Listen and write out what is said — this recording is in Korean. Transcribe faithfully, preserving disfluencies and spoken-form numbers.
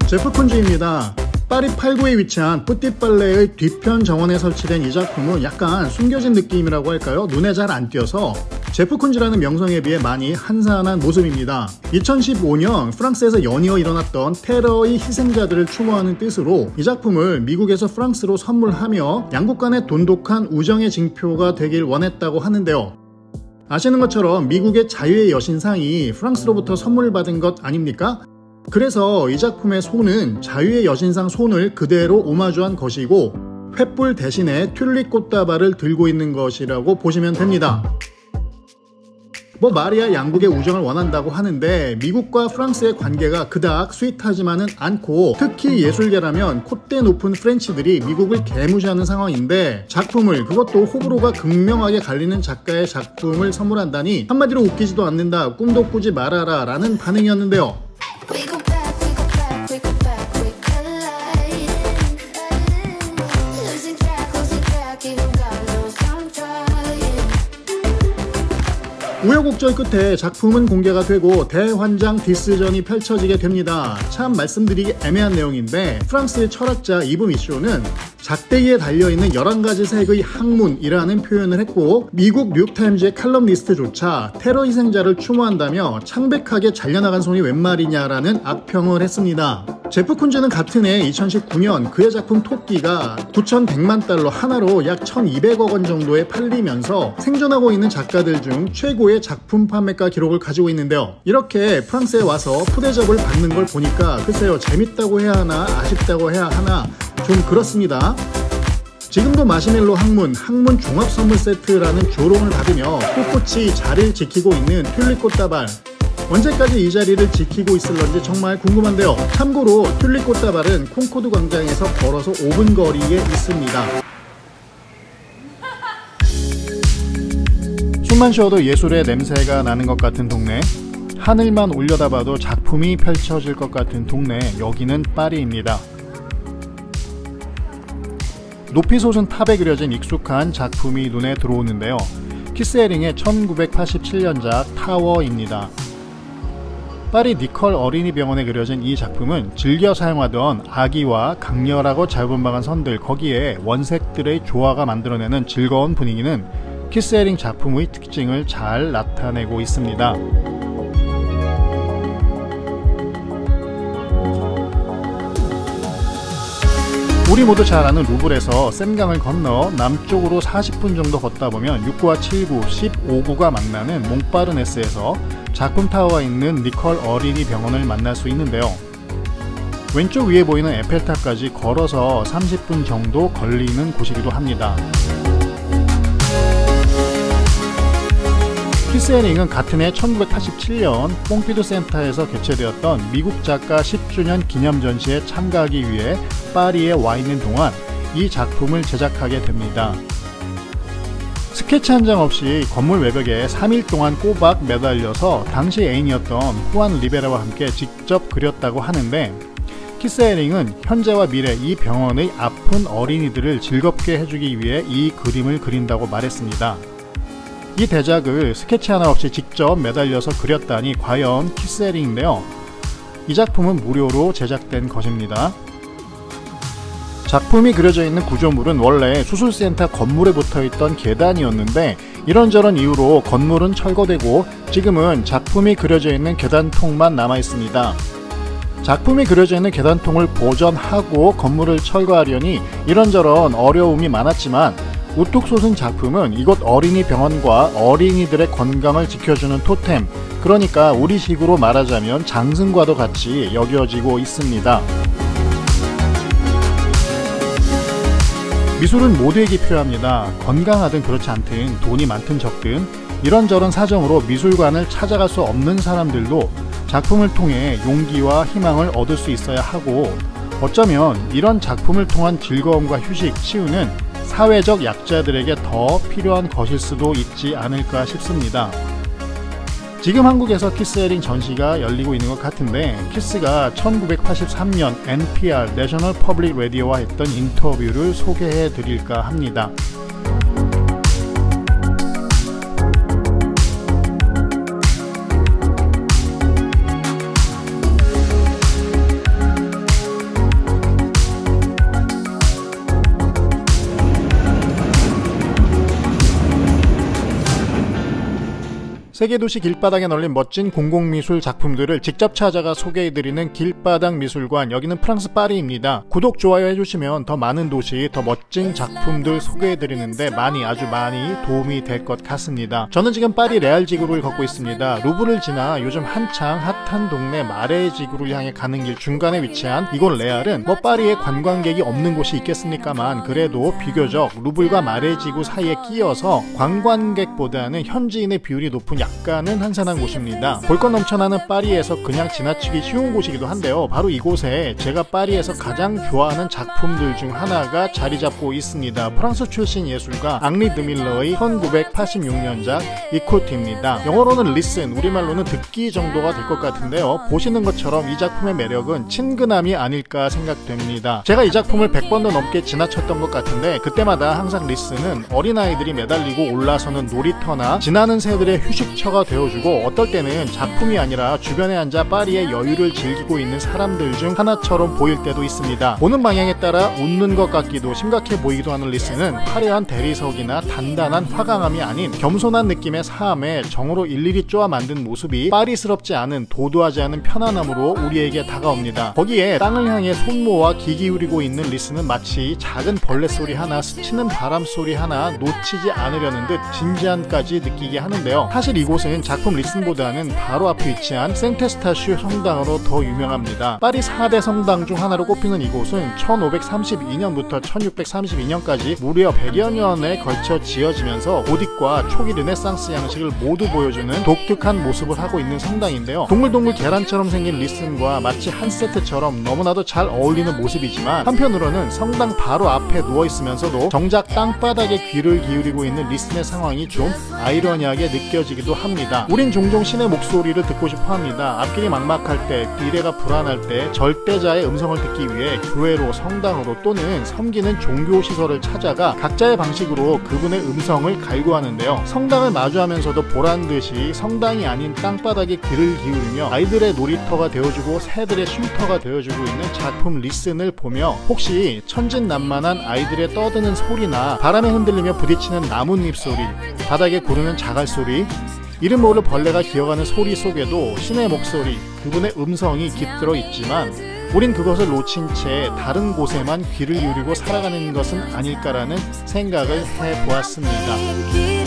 제프 쿤즈입니다. 파리 팔 구에 위치한 뿌띠빨레의 뒤편 정원에 설치된 이 작품은 약간 숨겨진 느낌이라고 할까요? 눈에 잘 안 띄어서 제프 쿤즈라는 명성에 비해 많이 한산한 모습입니다. 이천십오 년 프랑스에서 연이어 일어났던 테러의 희생자들을 추모하는 뜻으로 이 작품을 미국에서 프랑스로 선물하며 양국 간의 돈독한 우정의 징표가 되길 원했다고 하는데요. 아시는 것처럼 미국의 자유의 여신상이 프랑스로부터 선물을 받은 것 아닙니까? 그래서 이 작품의 손은 자유의 여신상 손을 그대로 오마주한 것이고 횃불 대신에 튤립 꽃다발을 들고 있는 것이라고 보시면 됩니다. 뭐 말이야 양국의 우정을 원한다고 하는데 미국과 프랑스의 관계가 그닥 스윗하지만은 않고 특히 예술계라면 콧대 높은 프렌치들이 미국을 개무시하는 상황인데 작품을, 그것도 호불호가 극명하게 갈리는 작가의 작품을 선물한다니 한마디로 웃기지도 않는다, 꿈도 꾸지 말아라 라는 반응이었는데요. 우여곡절 끝에 작품은 공개가 되고 대환장 디스전이 펼쳐지게 됩니다. 참 말씀드리기 애매한 내용인데 프랑스의 철학자 이브 미쇼는 작대기에 달려있는 열한 가지 색의 학문이라는 표현을 했고 미국 뉴욕타임즈의 칼럼니스트조차 테러 희생자를 추모한다며 창백하게 잘려나간 손이 웬 말이냐라는 악평을 했습니다. 제프 쿤즈는 같은 해 이천십구 년 그의 작품 토끼가 구천백만 달러 하나로 약 천이백억 원 정도에 팔리면서 생존하고 있는 작가들 중 최고의 작품 판매가 기록을 가지고 있는데요. 이렇게 프랑스에 와서 푸대접을 받는 걸 보니까 글쎄요, 재밌다고 해야 하나 아쉽다고 해야 하나 좀 그렇습니다. 지금도 마시멜로 학문, 학문 종합 선물 세트라는 조롱을 받으며 꿋꿋이 자리를 지키고 있는 튤립 꽃다발, 언제까지 이 자리를 지키고 있을런지 정말 궁금한데요. 참고로 튤립 꽃다발은 콩코드 광장에서 걸어서 오 분 거리에 있습니다. 숨만 쉬어도 예술의 냄새가 나는 것 같은 동네, 하늘만 올려다봐도 작품이 펼쳐질 것 같은 동네, 여기는 파리입니다. 높이 솟은 탑에 그려진 익숙한 작품이 눈에 들어오는데요. 키스헤링의 천구백팔십칠 년작 타워입니다. 파리 니컬 어린이병원에 그려진 이 작품은 즐겨 사용하던 아기와 강렬하고 자유분방한 선들, 거기에 원색들의 조화가 만들어내는 즐거운 분위기는 키스헤링 작품의 특징을 잘 나타내고 있습니다. 우리 모두 잘 아는 루브르에서 센강을 건너 남쪽으로 사십 분 정도 걷다 보면 육 구와 칠 구, 십오 구가 만나는 몽파르네스에서 작품 타워가 있는 니컬 어린이 병원을 만날 수 있는데요. 왼쪽 위에 보이는 에펠탑까지 걸어서 삼십 분 정도 걸리는 곳이기도 합니다. 키스헤링은 같은 해 천구백팔십칠 년 뽕피두 센터에서 개최되었던 미국 작가 십 주년 기념 전시에 참가하기 위해 파리에 와 있는 동안 이 작품을 제작하게 됩니다. 스케치 한 장 없이 건물 외벽에 삼 일 동안 꼬박 매달려서 당시 애인이었던 후안 리베라와 함께 직접 그렸다고 하는데, 키스헤링은 현재와 미래 이 병원의 아픈 어린이들을 즐겁게 해주기 위해 이 그림을 그린다고 말했습니다. 이 대작을 스케치 하나 없이 직접 매달려서 그렸다니 과연 키스헤링인데요. 이 작품은 무료로 제작된 것입니다. 작품이 그려져 있는 구조물은 원래 수술센터 건물에 붙어있던 계단이었는데 이런저런 이유로 건물은 철거되고 지금은 작품이 그려져 있는 계단통만 남아있습니다. 작품이 그려져 있는 계단통을 보존하고 건물을 철거하려니 이런저런 어려움이 많았지만 우뚝 솟은 작품은 이곳 어린이 병원과 어린이들의 건강을 지켜주는 토템, 그러니까 우리식으로 말하자면 장승과도 같이 여겨지고 있습니다. 미술은 모두에게 필요합니다. 건강하든 그렇지 않든 돈이 많든 적든 이런저런 사정으로 미술관을 찾아갈 수 없는 사람들도 작품을 통해 용기와 희망을 얻을 수 있어야 하고, 어쩌면 이런 작품을 통한 즐거움과 휴식, 치유는 사회적 약자들에게 더 필요한 것일 수도 있지 않을까 싶습니다. 지금 한국에서 키스헤링 전시가 열리고 있는 것 같은데, 키스가 천구백팔십삼 년 엔피알 내셔널 퍼블릭 라디오와 했던 인터뷰를 소개해 드릴까 합니다. 세계도시 길바닥에 널린 멋진 공공미술 작품들을 직접 찾아가 소개해드리는 길바닥 미술관, 여기는 프랑스 파리입니다. 구독, 좋아요 해주시면 더 많은 도시, 더 멋진 작품들 소개해드리는데 많이, 아주 많이 도움이 될 것 같습니다. 저는 지금 파리 레알지구를 걷고 있습니다. 루브를 지나 요즘 한창 핫한 동네 마레지구를 향해 가는 길 중간에 위치한 이곳 레알은 뭐 파리에 관광객이 없는 곳이 있겠습니까만 그래도 비교적 루브르과 마레지구 사이에 끼어서 관광객보다는 현지인의 비율이 높은 약간은 한산한 곳입니다. 볼 것 넘쳐나는 파리에서 그냥 지나치기 쉬운 곳이기도 한데요. 바로 이곳에 제가 파리에서 가장 좋아하는 작품들 중 하나가 자리 잡고 있습니다. 프랑스 출신 예술가 앙리 드밀러의 천구백팔십육 년작 이코트입니다. 영어로는 listen, 우리말로는 듣기 정도가 될 것 같은데요. 보시는 것처럼 이 작품의 매력은 친근함이 아닐까 생각됩니다. 제가 이 작품을 백 번도 넘게 지나쳤던 것 같은데 그때마다 항상 listen은 어린아이들이 매달리고 올라서는 놀이터나 지나는 새들의 휴식 처가 되어주고 어떨 때는 작품이 아니라 주변에 앉아 파리의 여유를 즐기고 있는 사람들 중 하나처럼 보일 때도 있습니다. 보는 방향에 따라 웃는 것 같기도 심각해 보이기도 하는 리스는 화려한 대리석이나 단단한 화강함이 아닌 겸손한 느낌의 사함에 정으로 일일이 쪼아 만든 모습이 파리스럽지 않은, 도도하지 않은 편안함으로 우리에게 다가옵니다. 거기에 땅을 향해 손모아 귀 기울이고 있는 리스는 마치 작은 벌레 소리 하나, 스치는 바람 소리 하나 놓치지 않으려는 듯 진지함까지 느끼게 하는데요. 사실 이곳은 작품 리슨보다는 바로 앞에 위치한 생테스타슈 성당으로 더 유명합니다. 파리 사 대 성당 중 하나로 꼽히는 이곳은 천오백삼십이 년부터 천육백삼십이 년까지 무려 백여 년에 걸쳐 지어지면서 고딕과 초기 르네상스 양식을 모두 보여주는 독특한 모습을 하고 있는 성당인데요. 동글동글 계란처럼 생긴 리슨과 마치 한 세트처럼 너무나도 잘 어울리는 모습이지만 한편으로는 성당 바로 앞에 누워있으면서도 정작 땅바닥에 귀를 기울이고 있는 리슨의 상황이 좀 아이러니하게 느껴지기도 합니다. 우린 종종 신의 목소리를 듣고 싶어 합니다. 앞길이 막막할 때, 미래가 불안할 때 절대자의 음성을 듣기 위해 교회로, 성당으로 또는 섬기는 종교시설을 찾아가 각자의 방식으로 그분의 음성을 갈구하는데요. 성당을 마주하면서도 보란듯이 성당이 아닌 땅바닥에 귀를 기울이며 아이들의 놀이터가 되어주고 새들의 쉼터가 되어주고 있는 작품 리슨을 보며 혹시 천진난만한 아이들의 떠드는 소리나 바람에 흔들리며 부딪히는 나뭇잎 소리, 바닥에 구르는 자갈소리, 이름 모를 벌레가 기어가는 소리 속에도 신의 목소리, 그분의 음성이 깃들어 있지만 우린 그것을 놓친 채 다른 곳에만 귀를 기울이고 살아가는 것은 아닐까라는 생각을 해보았습니다.